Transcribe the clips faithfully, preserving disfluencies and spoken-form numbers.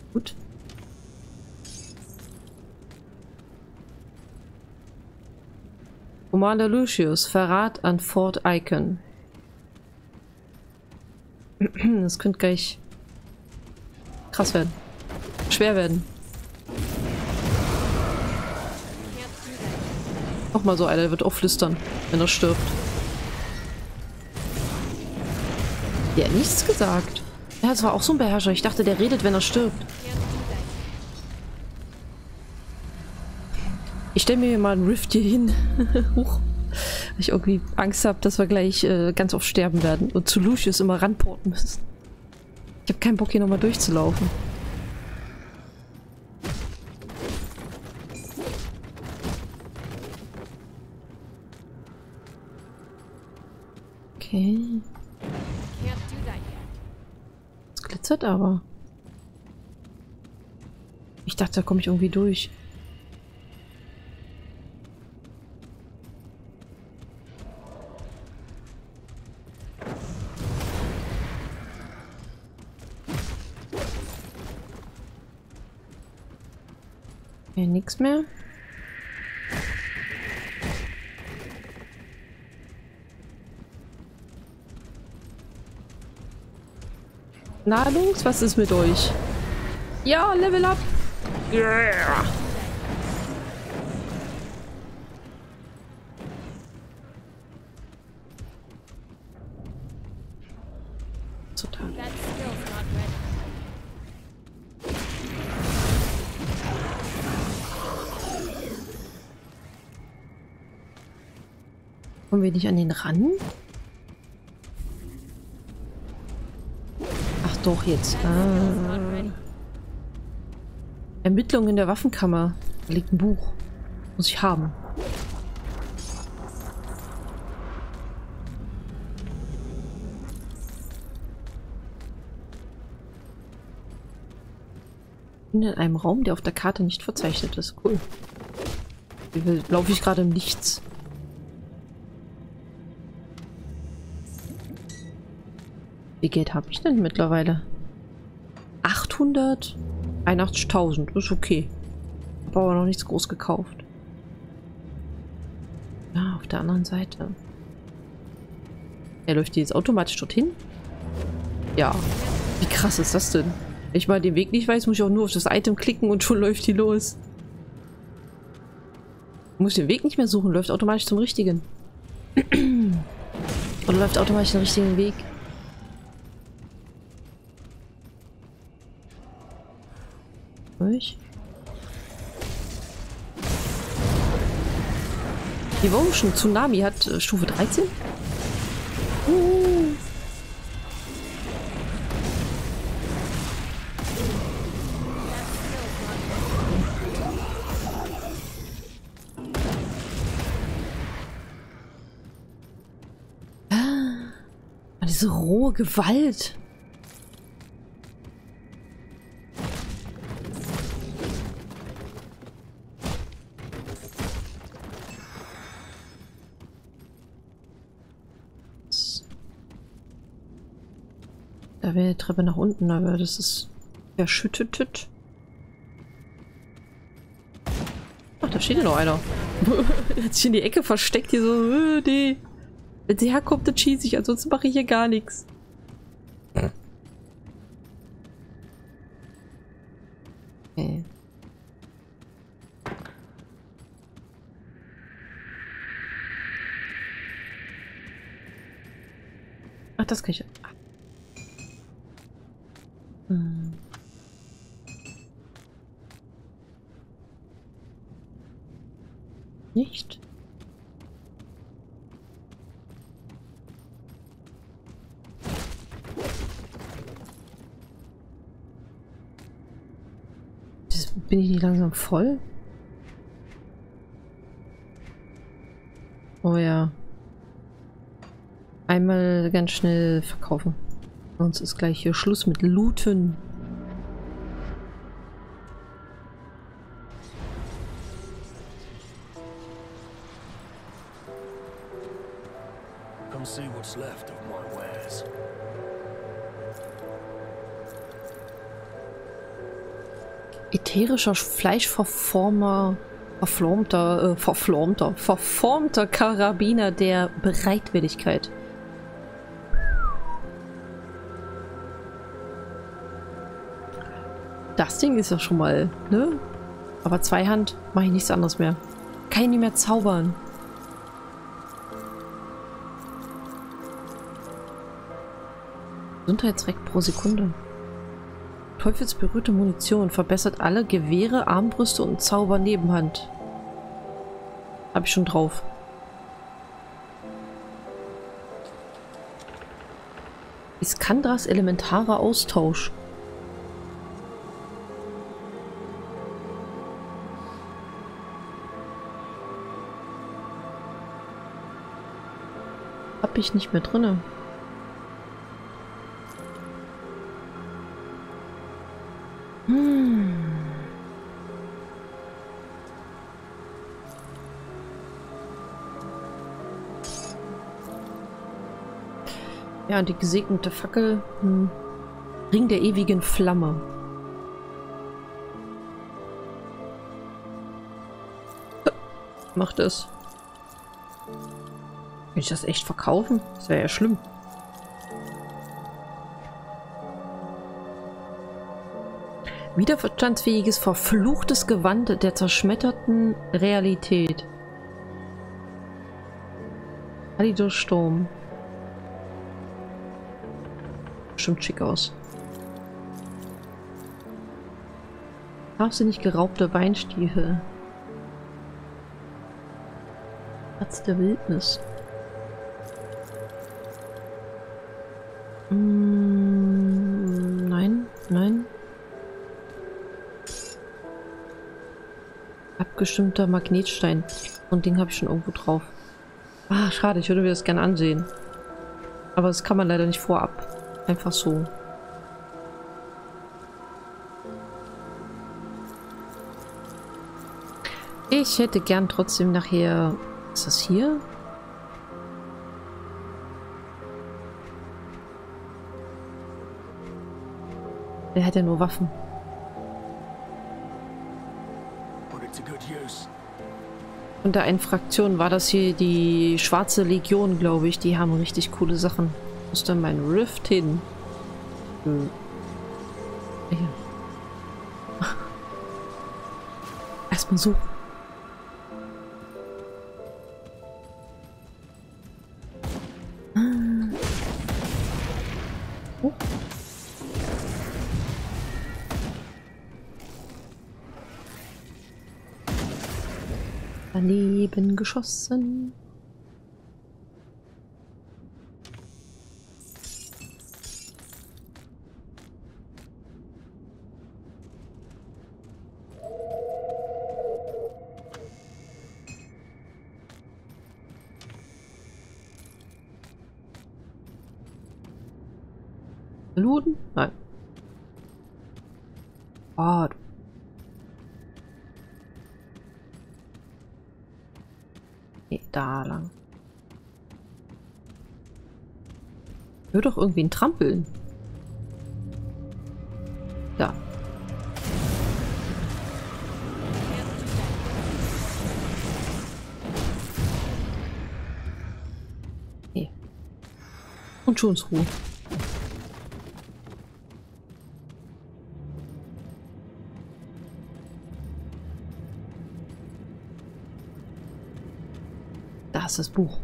Gut. Commander Lucius, Verrat an Fort Icon. Das könnte gleich krass werden. Schwer werden. Nochmal so einer, der wird auch flüstern, wenn er stirbt. Der hat nichts gesagt. Ja, das war auch so ein Beherrscher. Ich dachte, der redet, wenn er stirbt. Ich stelle mir mal einen Rift hier hin. Huch. Weil ich irgendwie Angst habe, dass wir gleich äh, ganz oft sterben werden und zu Lucius immer ranporten müssen. Ich habe keinen Bock, hier nochmal durchzulaufen. Okay. Es glitzert aber. Ich dachte, da komme ich irgendwie durch. Ja, nichts mehr. Na, Jungs, was ist mit euch? Ja, Level up! Yeah. Total. Kommen wir nicht an den ran? Ach doch, jetzt. Ah. Ermittlungen in der Waffenkammer. Da liegt ein Buch. Muss ich haben. In einem Raum, der auf der Karte nicht verzeichnet ist. Cool. Hier laufe ich gerade im Nichts. Wie Geld habe ich denn mittlerweile? achthunderteinundachtzigtausend. Ist okay. Habe aber noch nichts groß gekauft. Ja, auf der anderen Seite. Er läuft die jetzt automatisch dorthin? Ja. Wie krass ist das denn? Wenn ich mal den Weg nicht weiß, muss ich auch nur auf das Item klicken und schon läuft die los. Muss den Weg nicht mehr suchen, läuft automatisch zum richtigen. Oder läuft automatisch den richtigen Weg. Durch. Die Ocean Tsunami hat äh, Stufe dreizehn. Uh. Ah, diese rohe Gewalt. Da wäre die Treppe nach unten, aber das ist verschüttet. Ach, da steht ja noch einer. Der hat sich in die Ecke versteckt, hier so. Äh, nee. Wenn sie herkommt, dann schieße ich, ansonsten mache ich hier gar nichts. Okay. Ach, das kann ich. Hm. Nicht? Das, bin ich nicht langsam voll? Oh ja. Einmal ganz schnell verkaufen. Sonst ist gleich hier Schluss mit Looten. Come see what's left of my wares. Ätherischer Fleischverformer, verformter, äh, verformter, verformter Karabiner der Bereitwilligkeit. Das Ding ist ja schon mal, ne? Aber Zweihand mache ich nichts anderes mehr. Kann ich nicht mehr zaubern. Gesundheitsreck pro Sekunde. Teufelsberührte Munition verbessert alle Gewehre, Armbrüste und Zauber Nebenhand. Hab ich schon drauf. Iskandras elementarer Austausch. Hab ich nicht mehr drinne. Hm. Ja, die gesegnete Fackel. Hm. Ring der ewigen Flamme. Macht es. Will ich das echt verkaufen? Das wäre ja schlimm. Widerstandsfähiges, verfluchtes Gewand der zerschmetterten Realität. Kalidosturm. Bestimmt schick aus. Scharfsinnig geraubte Beinstiefel. Herz der Wildnis. Mm, nein, nein. Abgestimmter Magnetstein. So ein Ding habe ich schon irgendwo drauf. Ah, schade, ich würde mir das gerne ansehen. Aber das kann man leider nicht vorab. Einfach so. Ich hätte gern trotzdem nachher... Was ist das hier? Der hat ja nur Waffen. Und der einen Fraktion war das hier die Schwarze Legion, glaube ich. Die haben richtig coole Sachen. Wo ist denn mein Rift hin? Hm. Hier. Erstmal so. Oh. Daneben geschossen. Looten? Nein. Oh. Nee, da lang. Hör doch irgendwie ein Trampeln. Da. Nee. Und schon ist Ruhe. Da ist das Buch.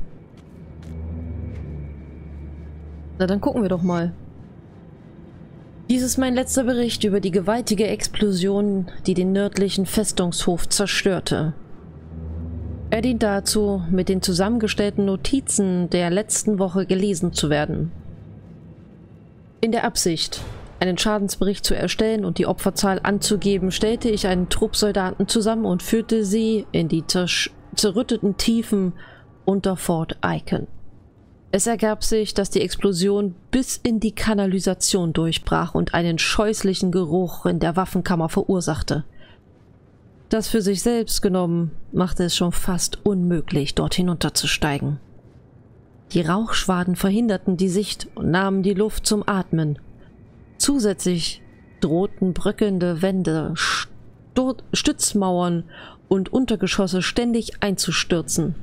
Na, dann gucken wir doch mal. Dies ist mein letzter Bericht über die gewaltige Explosion, die den nördlichen Festungshof zerstörte. Er dient dazu, mit den zusammengestellten Notizen der letzten Woche gelesen zu werden. In der Absicht, einen Schadensbericht zu erstellen und die Opferzahl anzugeben, stellte ich einen Trupp Soldaten zusammen und führte sie in die zerrütteten Tiefen unter Fort Icon. Es ergab sich, dass die Explosion bis in die Kanalisation durchbrach und einen scheußlichen Geruch in der Waffenkammer verursachte. Das für sich selbst genommen machte es schon fast unmöglich, dort hinunterzusteigen. Die Rauchschwaden verhinderten die Sicht und nahmen die Luft zum Atmen. Zusätzlich drohten bröckelnde Wände Dort Stützmauern und Untergeschosse ständig einzustürzen.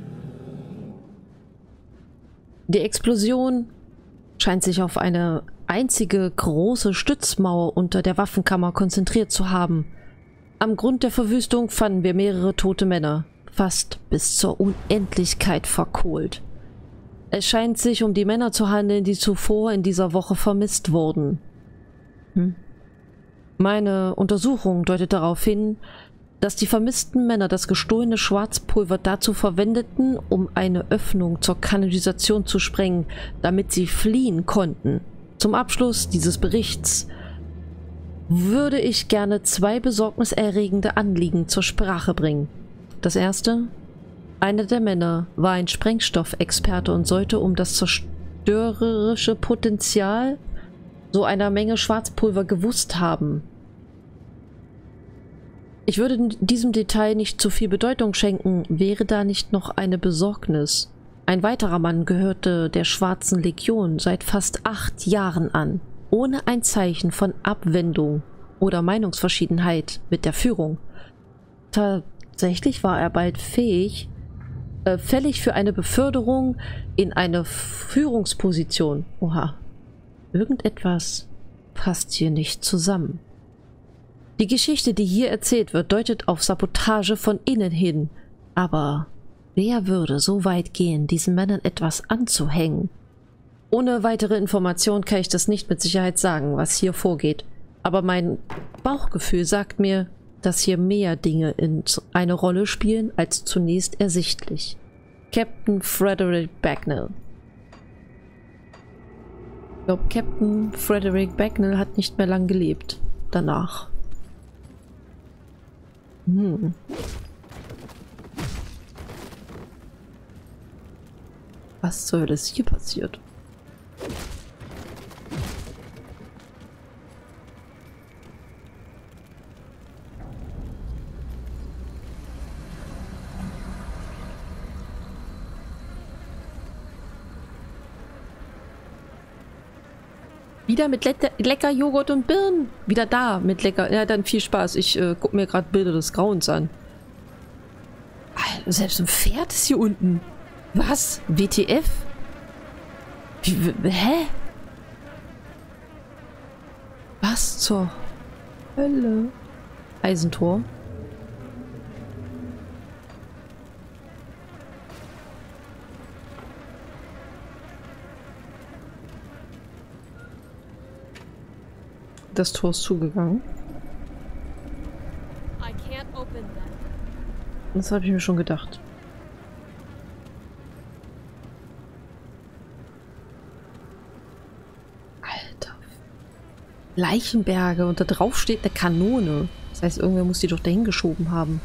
Die Explosion scheint sich auf eine einzige große Stützmauer unter der Waffenkammer konzentriert zu haben. Am Grund der Verwüstung fanden wir mehrere tote Männer, fast bis zur Unendlichkeit verkohlt. Es scheint sich um die Männer zu handeln, die zuvor in dieser Woche vermisst wurden. Hm. Meine Untersuchung deutet darauf hin, dass die vermissten Männer das gestohlene Schwarzpulver dazu verwendeten, um eine Öffnung zur Kanalisation zu sprengen, damit sie fliehen konnten. Zum Abschluss dieses Berichts würde ich gerne zwei besorgniserregende Anliegen zur Sprache bringen. Das erste: Einer der Männer war ein Sprengstoffexperte und sollte um das zerstörerische Potenzial so einer Menge Schwarzpulver gewusst haben. Ich würde diesem Detail nicht zu viel Bedeutung schenken, wäre da nicht noch eine Besorgnis. Ein weiterer Mann gehörte der Schwarzen Legion seit fast acht Jahren an, ohne ein Zeichen von Abwendung oder Meinungsverschiedenheit mit der Führung. Tatsächlich war er bald fähig, äh, fällig für eine Beförderung in eine Führungsposition. Oha. Irgendetwas passt hier nicht zusammen. Die Geschichte, die hier erzählt wird, deutet auf Sabotage von innen hin. Aber wer würde so weit gehen, diesen Männern etwas anzuhängen? Ohne weitere Information kann ich das nicht mit Sicherheit sagen, was hier vorgeht. Aber mein Bauchgefühl sagt mir, dass hier mehr Dinge in eine Rolle spielen, als zunächst ersichtlich. Captain Frederick Bagnall. Ich glaube, Captain Frederick Bagnall hat nicht mehr lang gelebt. Danach. Hm. Was zur Hölle ist hier passiert? Wieder mit le lecker Joghurt und Birnen. Wieder da mit lecker. Ja, dann viel Spaß. Ich äh, gucke mir gerade Bilder des Grauens an. Alter, selbst ein Pferd ist hier unten. Was? W T F? Wie, hä? Was zur Hölle? Eisentor. Das Tor ist zugegangen. Das habe ich mir schon gedacht. Alter. Leichenberge und da drauf steht eine Kanone. Das heißt, irgendwer muss die doch dahin geschoben haben.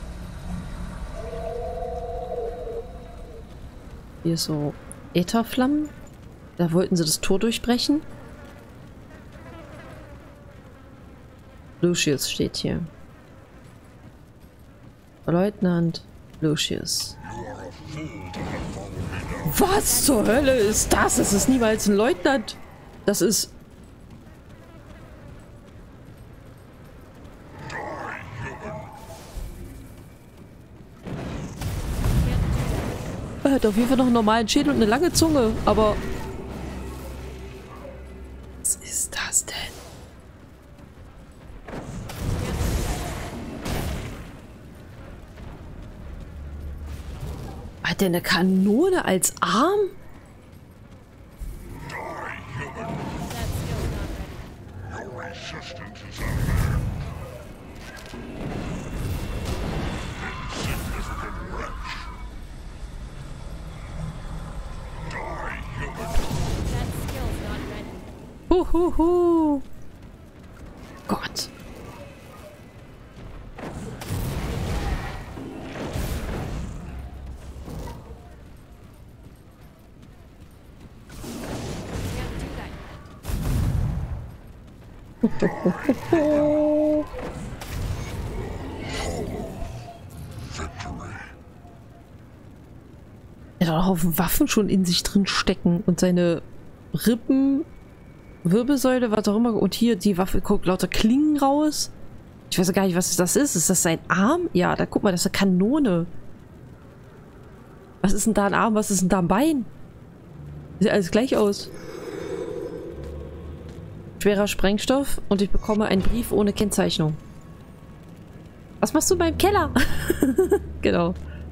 Hier ist so Ätherflammen. Da wollten sie das Tor durchbrechen. Lucius steht hier. Leutnant Lucius. Was zur Hölle ist das? Das ist niemals ein Leutnant. Das ist... Er hat auf jeden Fall noch einen normalen Schädel und eine lange Zunge, aber... Was ist das denn? Hat der eine Kanone als Arm? Huhuhu. Gott. Er hat auch auf Waffen schon in sich drin stecken und seine Rippen, Wirbelsäule, was auch immer. Und hier die Waffe, guckt lauter Klingen raus. Ich weiß gar nicht, was das ist. Ist das sein Arm? Ja, da guck mal, das ist eine Kanone. Was ist denn da ein Arm? Was ist denn da ein Bein? Sieht alles gleich aus. Schwerer Sprengstoff und ich bekomme einen Brief ohne Kennzeichnung. Was machst du in meinem Keller? Genau.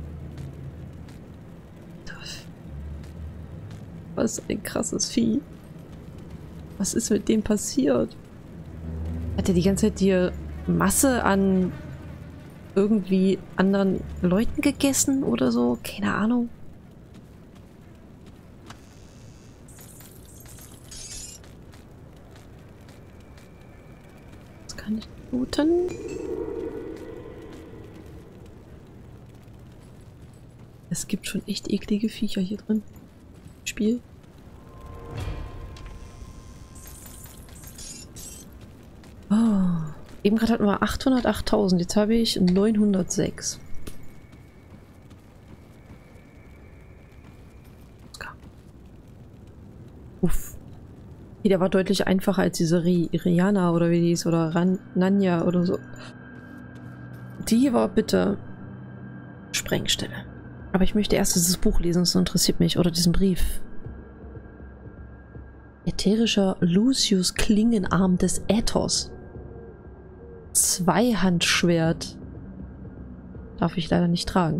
Was ein krasses Vieh. Was ist mit dem passiert? Hat er die ganze Zeit die Masse an irgendwie anderen Leuten gegessen oder so? Keine Ahnung. Das kann ich looten. Es gibt schon echt eklige Viecher hier drin. Spiel. Oh. Eben gerade hatten wir achthundertachttausend, jetzt habe ich neunhundertsechs. Uff. Der war deutlich einfacher als diese Ri Rihanna oder wie die ist, oder Ran Nanya oder so. Die war bitte Sprengstelle. Aber ich möchte erst dieses Buch lesen, das interessiert mich. Oder diesen Brief. Ätherischer Lucius Klingenarm des Äthos. Zweihandschwert. Darf ich leider nicht tragen.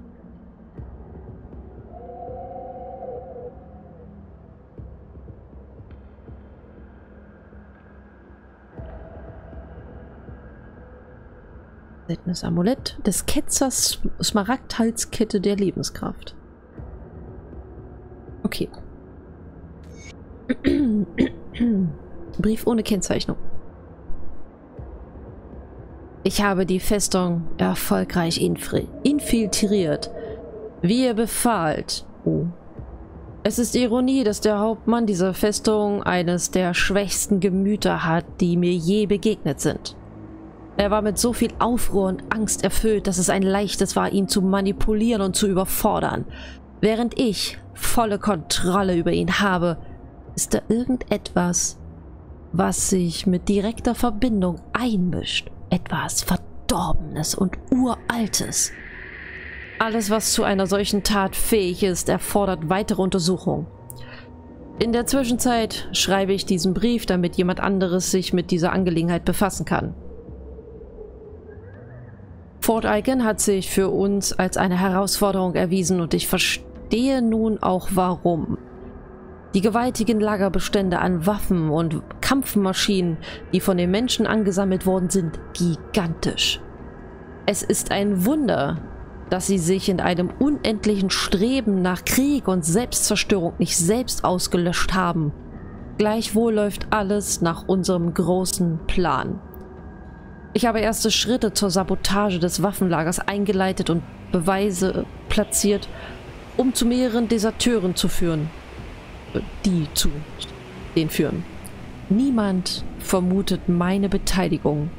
Seltenes Amulett des Ketzers Smaragdhalskette der Lebenskraft. Okay. Brief ohne Kennzeichnung. Ich habe die Festung erfolgreich infiltriert, wie ihr befahlt. Oh. Es ist Ironie, dass der Hauptmann dieser Festung eines der schwächsten Gemüter hat, die mir je begegnet sind. Er war mit so viel Aufruhr und Angst erfüllt, dass es ein leichtes war, ihn zu manipulieren und zu überfordern. Während ich volle Kontrolle über ihn habe, ist da irgendetwas, was sich mit direkter Verbindung einmischt. Etwas Verdorbenes und Uraltes. Alles, was zu einer solchen Tat fähig ist, erfordert weitere Untersuchung. In der Zwischenzeit schreibe ich diesen Brief, damit jemand anderes sich mit dieser Angelegenheit befassen kann. Fort Aiken hat sich für uns als eine Herausforderung erwiesen und ich verstehe nun auch warum. Die gewaltigen Lagerbestände an Waffen und Kampfmaschinen, die von den Menschen angesammelt worden sind, gigantisch. Es ist ein Wunder, dass sie sich in einem unendlichen Streben nach Krieg und Selbstzerstörung nicht selbst ausgelöscht haben. Gleichwohl läuft alles nach unserem großen Plan. Ich habe erste Schritte zur Sabotage des Waffenlagers eingeleitet und Beweise platziert, um zu mehreren Deserteuren zu führen. Die zu den führen. Niemand vermutet meine Beteiligung.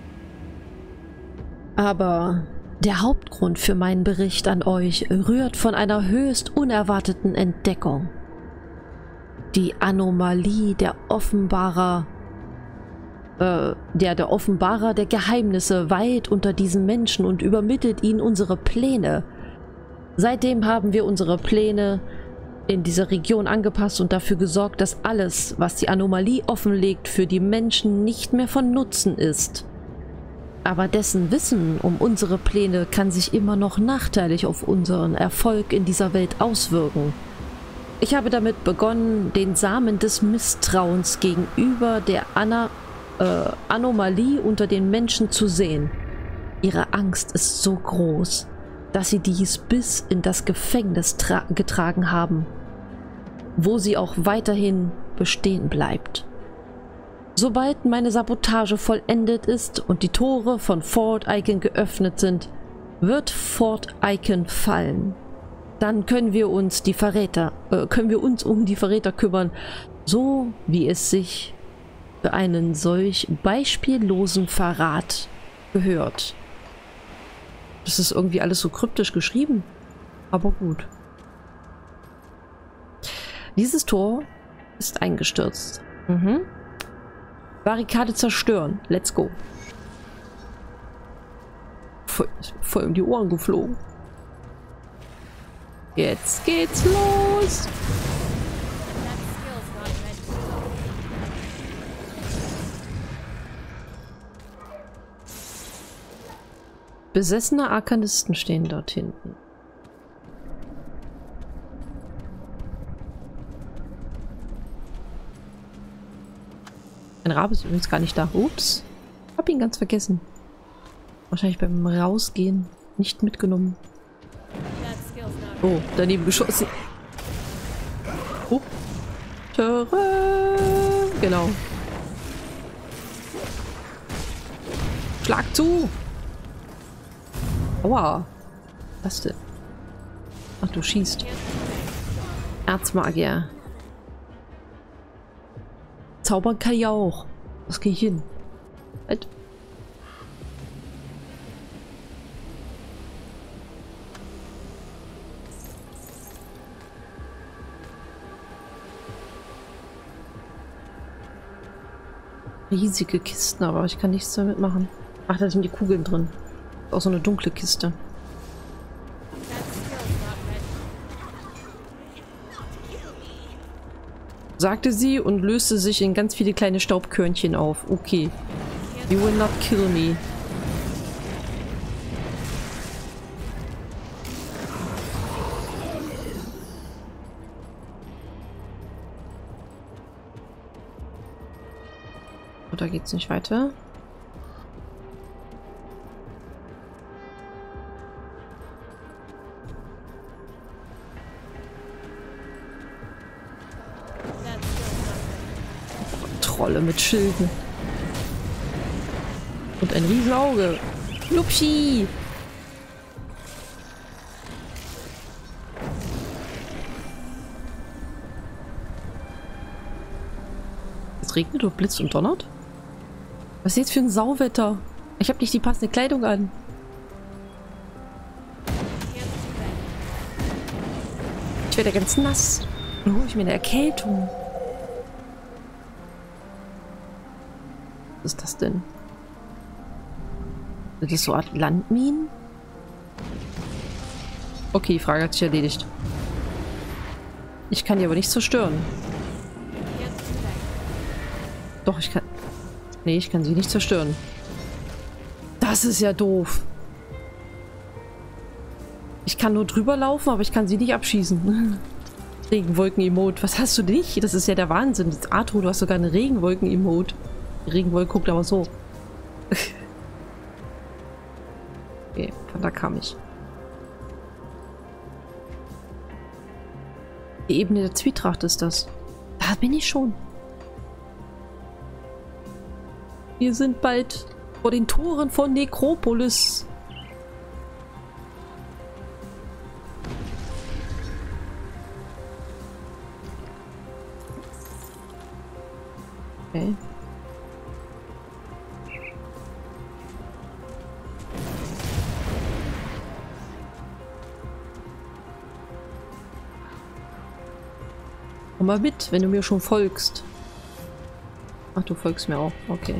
Aber der Hauptgrund für meinen Bericht an euch rührt von einer höchst unerwarteten Entdeckung. Die Anomalie der Offenbarer äh, der der Offenbarer der Geheimnisse weilt unter diesen Menschen und übermittelt ihnen unsere Pläne. Seitdem haben wir unsere Pläne in dieser Region angepasst und dafür gesorgt, dass alles, was die Anomalie offenlegt, für die Menschen nicht mehr von Nutzen ist. Aber dessen Wissen um unsere Pläne kann sich immer noch nachteilig auf unseren Erfolg in dieser Welt auswirken. Ich habe damit begonnen, den Samen des Misstrauens gegenüber der Ana, äh, Anomalie unter den Menschen zu sehen. Ihre Angst ist so groß, dass sie dies bis in das Gefängnis getragen haben, wo sie auch weiterhin bestehen bleibt. Sobald meine Sabotage vollendet ist und die Tore von Fort Aiken geöffnet sind, wird Fort Aiken fallen. Dann können wir uns die Verräter, äh, können wir uns um die Verräter kümmern, so wie es sich für einen solch beispiellosen Verrat gehört. Das ist irgendwie alles so kryptisch geschrieben, aber gut. Dieses Tor ist eingestürzt. Mhm. Barrikade zerstören. Let's go. voll, voll um die Ohren geflogen. Jetzt geht's los. Besessene Arkanisten stehen dort hinten. Ein Rabe ist übrigens gar nicht da. Ups. Hab ihn ganz vergessen. Wahrscheinlich beim Rausgehen nicht mitgenommen. Oh, daneben geschossen. Oh. Töre. Genau. Schlag zu. Aua. Was denn? Ach, du schießt. Erzmagier. Zaubern kann ich auch. Was gehe ich hin? Halt. Riesige Kisten, aber ich kann nichts damit machen. Ach, da sind die Kugeln drin. Auch so eine dunkle Kiste. Sagte sie und löste sich in ganz viele kleine Staubkörnchen auf. Okay. You will not kill me. Da geht's nicht weiter. Trolle mit Schilden. Und ein Riesenauge. Lupsi! Es regnet und blitzt und donnert? Was ist jetzt für ein Sauwetter? Ich habe nicht die passende Kleidung an. Ich werde ganz nass. Dann hole ich mir eine Erkältung. Was ist das denn? Sind das so Art Landminen? Okay, die Frage hat sich erledigt. Ich kann die aber nicht zerstören. Doch, ich kann... Nee, ich kann sie nicht zerstören. Das ist ja doof. Ich kann nur drüber laufen, aber ich kann sie nicht abschießen. Regenwolken-Emote. Was hast du nicht? Das ist ja der Wahnsinn. Arthur, du hast sogar eine Regenwolken-Emote. Die Regenwolke guckt aber so. Okay, von da kam ich. Die Ebene der Zwietracht ist das. Da bin ich schon. Wir sind bald vor den Toren von Nekropolis. Okay. Komm mal mit, wenn du mir schon folgst. Ach, du folgst mir auch. Okay.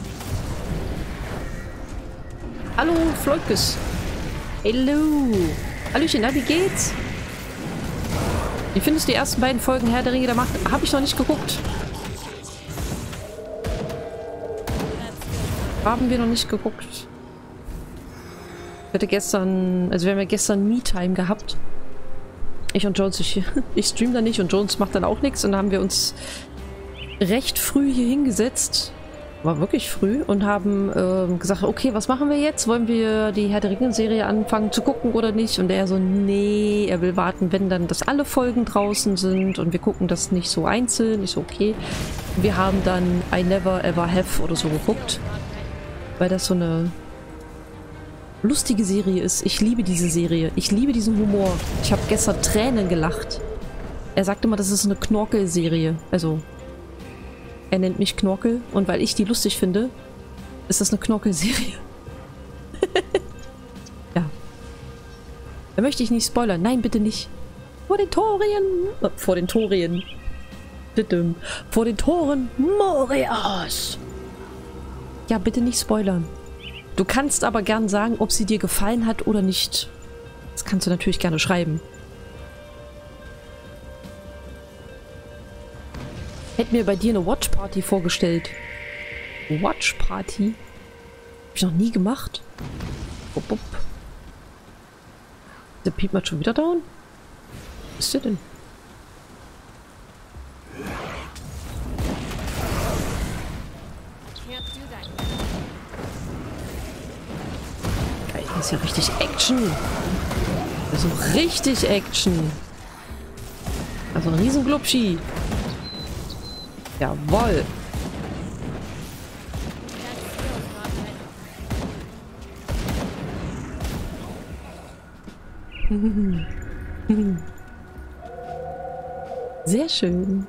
Hallo, Volkes. Hallo. Hallöchen, na, wie geht's? Wie findest du die ersten beiden Folgen Herr der Ringe der Macht? Habe ich noch nicht geguckt. Haben wir noch nicht geguckt. Ich hatte gestern, also wir haben ja gestern Me-Time gehabt. Ich und Jones, ich, ich stream da nicht und Jones macht dann auch nichts. Und dann haben wir uns recht früh hier hingesetzt. War wirklich früh. Und haben ähm, gesagt, okay, was machen wir jetzt? Wollen wir die Herr der Ringe-Serie anfangen zu gucken oder nicht? Und er so, nee, er will warten, wenn dann, dass alle Folgen draußen sind. Und wir gucken das nicht so einzeln. Ich so, okay. Wir haben dann I Never Ever Have oder so geguckt. Weil das so eine lustige Serie ist. Ich liebe diese Serie. Ich liebe diesen Humor. Ich habe gestern Tränen gelacht. Er sagt immer, das ist eine Knorkel-Serie. Also, er nennt mich Knorkel. Und weil ich die lustig finde, ist das eine Knorkel-Serie. Ja. Da möchte ich nicht spoilern. Nein, bitte nicht. Vor den Torien. Oh, vor den Torien. Bitte. Vor den Toren Morias. Ja, bitte nicht spoilern. Du kannst aber gern sagen, ob sie dir gefallen hat oder nicht. Das kannst du natürlich gerne schreiben. Hätte mir bei dir eine Watch Party vorgestellt. Watch Party? Hab ich noch nie gemacht. Bup, bup. Ist der Piepmat schon wieder down? Was ist der denn? Geil, das ist ja richtig Action. Das ist so richtig Action. Also ein riesen Glubschi. Jawoll. Sehr schön.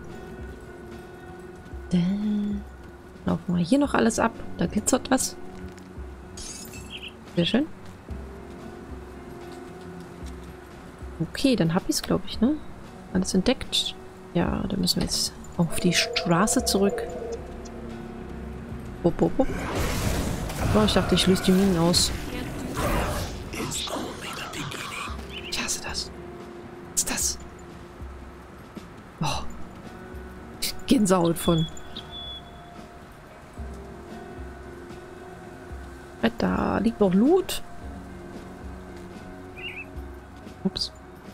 Da laufen wir hier noch alles ab. Da glitzert was. Sehr schön. Okay, dann hab ich es, glaube ich, ne? Alles entdeckt. Ja, dann müssen wir jetzt auf die Straße zurück. Wupp, wupp, wupp. Oh, ich dachte, ich löse die Minen aus. Ich hasse das. Was ist das? Oh. Gänsehaut von. Da liegt noch Loot. Ups.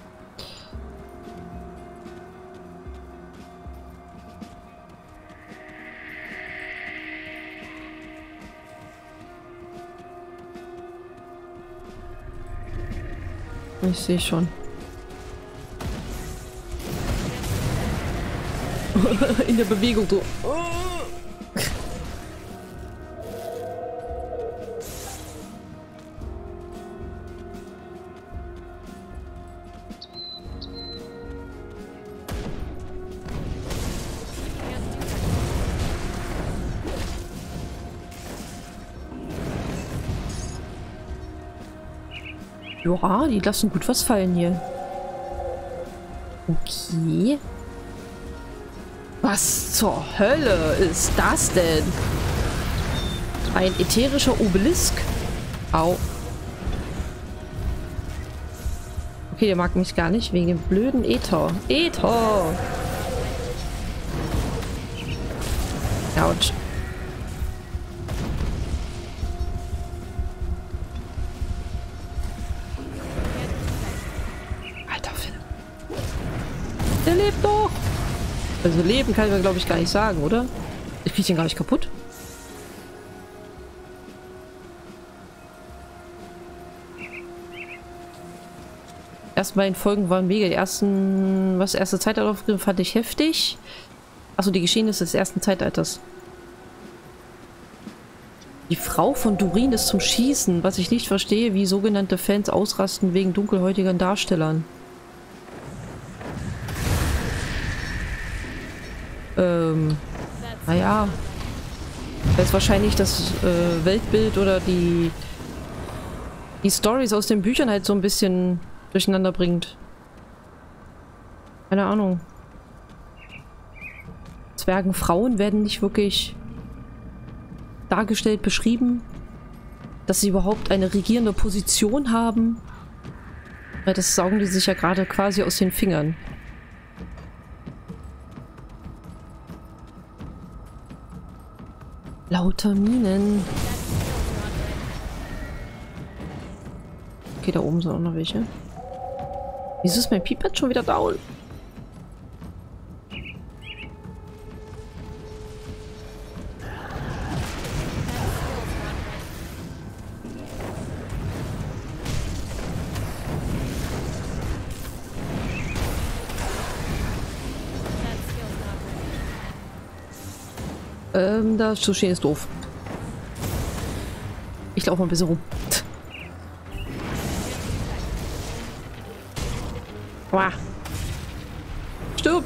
Ich sehe schon. In der Bewegung so. Ja, die lassen gut was fallen hier. Okay. Was zur Hölle ist das denn? Ein ätherischer Obelisk? Au. Okay, der mag mich gar nicht wegen dem blöden Äther. Äther! Autsch. Der lebt doch! Also leben kann ich mir, glaube ich, gar nicht sagen, oder? Ich kriege den gar nicht kaputt. Erst beiden Folgen waren mega. Die ersten, was erste Zeitalter fand ich heftig. Achso, die Geschehnisse des ersten Zeitalters. Die Frau von Durin ist zum Schießen, was ich nicht verstehe, wie sogenannte Fans ausrasten wegen dunkelhäutigen Darstellern. Ähm, naja. Das ist wahrscheinlich das äh, Weltbild oder die die Storys aus den Büchern halt so ein bisschen durcheinander bringt. Keine Ahnung. Zwergenfrauen werden nicht wirklich dargestellt, beschrieben. Dass sie überhaupt eine regierende Position haben. Weil das saugen die sich ja gerade quasi aus den Fingern. Lauter Minen. Okay, da oben sind auch noch welche. Wieso ist mein Piepad schon wieder down? Ähm, da zu stehen ist doof. Ich laufe mal ein bisschen rum. Wow. Stirb!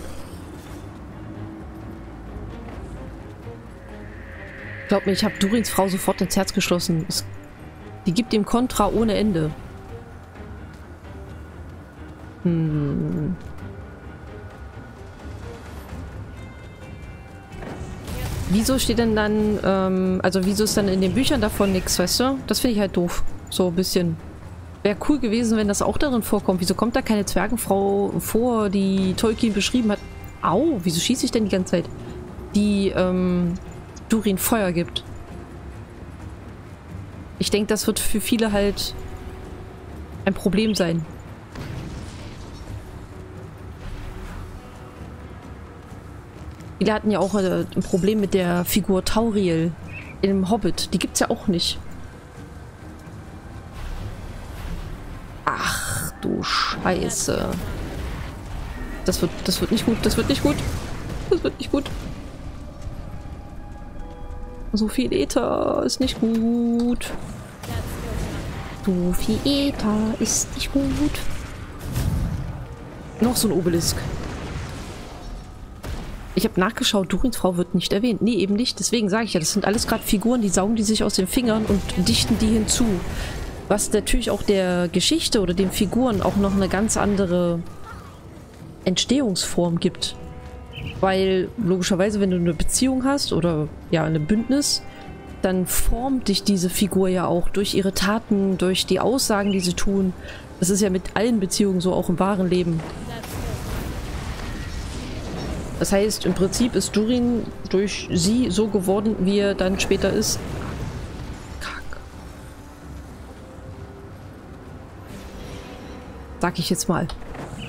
Glaub mir, ich habe Durins Frau sofort ins Herz geschlossen. Es, die gibt ihm Kontra ohne Ende. Hm. Wieso steht denn dann, ähm, also wieso ist dann in den Büchern davon nichts, weißt du? Das finde ich halt doof. So ein bisschen. Wäre cool gewesen, wenn das auch darin vorkommt. Wieso kommt da keine Zwergenfrau vor, die Tolkien beschrieben hat? Au, wieso schieße ich denn die ganze Zeit? Die, ähm, Durin Feuer gibt. Ich denke, das wird für viele halt ein Problem sein. Viele hatten ja auch äh, ein Problem mit der Figur Tauriel im Hobbit. Die gibt's ja auch nicht. Ach du Scheiße. Das wird, das wird nicht gut, das wird nicht gut. Das wird nicht gut. So viel Äther ist nicht gut. So viel Äther ist nicht gut. Noch so ein Obelisk. Ich habe nachgeschaut, Durins Frau wird nicht erwähnt. Nee, eben nicht. Deswegen sage ich ja, das sind alles gerade Figuren, die saugen die sich aus den Fingern und dichten die hinzu. Was natürlich auch der Geschichte oder den Figuren auch noch eine ganz andere Entstehungsform gibt. Weil logischerweise, wenn du eine Beziehung hast oder ja, ein Bündnis, dann formt dich diese Figur ja auch durch ihre Taten, durch die Aussagen, die sie tun. Das ist ja mit allen Beziehungen so, auch im wahren Leben. Das heißt, im Prinzip ist Durin durch sie so geworden, wie er dann später ist. Kack. Sag ich jetzt mal.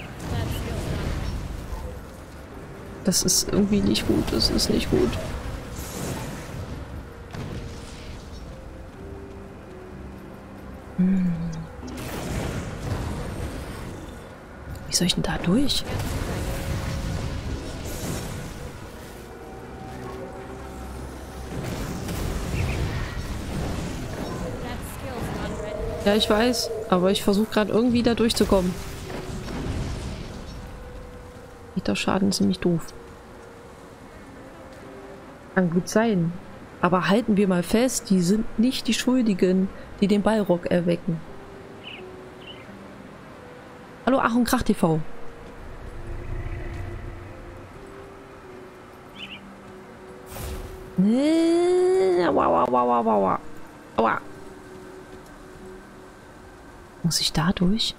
Das ist irgendwie nicht gut. Das ist nicht gut. Hm. Wie soll ich denn da durch? Ja, ich weiß, aber ich versuche gerade irgendwie da durchzukommen. Schaden ist ziemlich doof. Kann gut sein. Aber halten wir mal fest, die sind nicht die Schuldigen, die den Balrog erwecken. Hallo Ach und Krach T V. Nee, aua, aua, aua, aua. Aua. Muss ich da durch?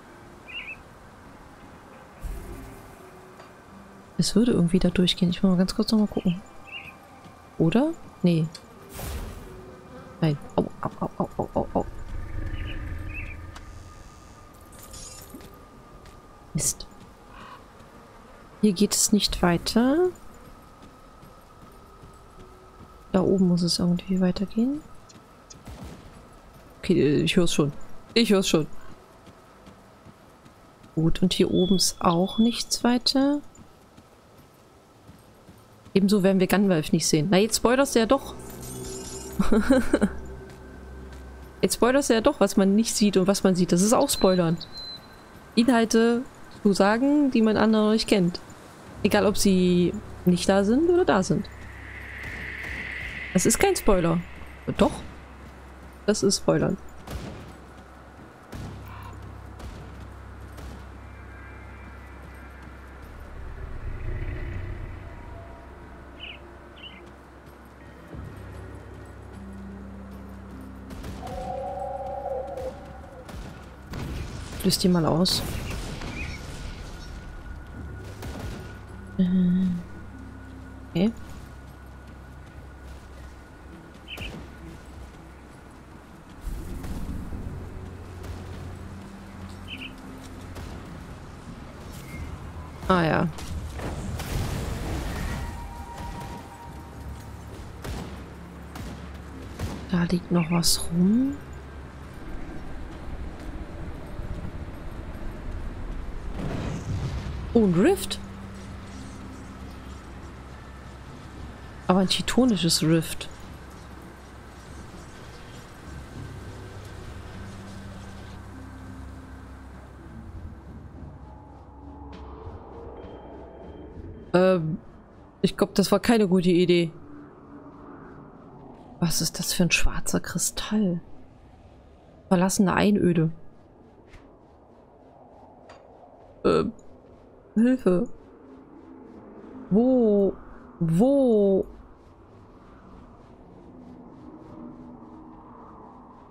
Es würde irgendwie da durchgehen. Ich will mal ganz kurz noch mal gucken. Oder? Nee. Nein. Au, au, au, au, au, au, au. Mist. Hier geht es nicht weiter. Da oben muss es irgendwie weitergehen. Okay, ich höre es schon. Ich höre es schon. Gut, und hier oben ist auch nichts weiter. Ebenso werden wir Gandalf nicht sehen. Na, jetzt spoilerst du ja doch. Jetzt spoilerst du ja doch, was man nicht sieht und was man sieht. Das ist auch Spoilern. Inhalte zu sagen, die man andere nicht kennt. Egal, ob sie nicht da sind oder da sind. Das ist kein Spoiler. Doch. Das ist Spoilern. Löst die mal aus. Okay. Ah ja. Da liegt noch was rum. Oh, ein Rift. Aber ein titonisches Rift. Ähm, ich glaube, das war keine gute Idee. Was ist das für ein schwarzer Kristall? Verlassene Einöde. Ähm, Hilfe. Wo? Wo?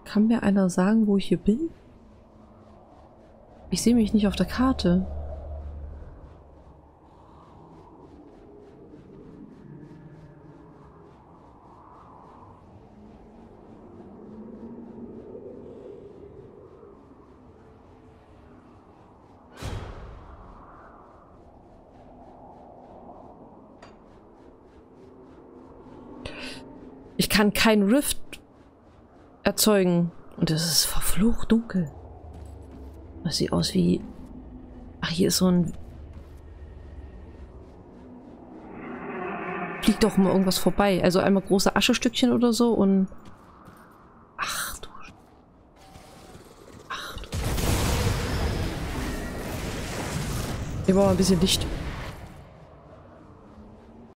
Kann mir einer sagen, wo ich hier bin? Ich sehe mich nicht auf der Karte. Ich kann keinen Rift erzeugen. Und es ist verflucht dunkel. Das sieht aus wie... Ach, hier ist so ein... Fliegt doch mal irgendwas vorbei. Also einmal große Aschestückchen oder so und... Ach du... Ach du... Hier war mal ein bisschen Licht.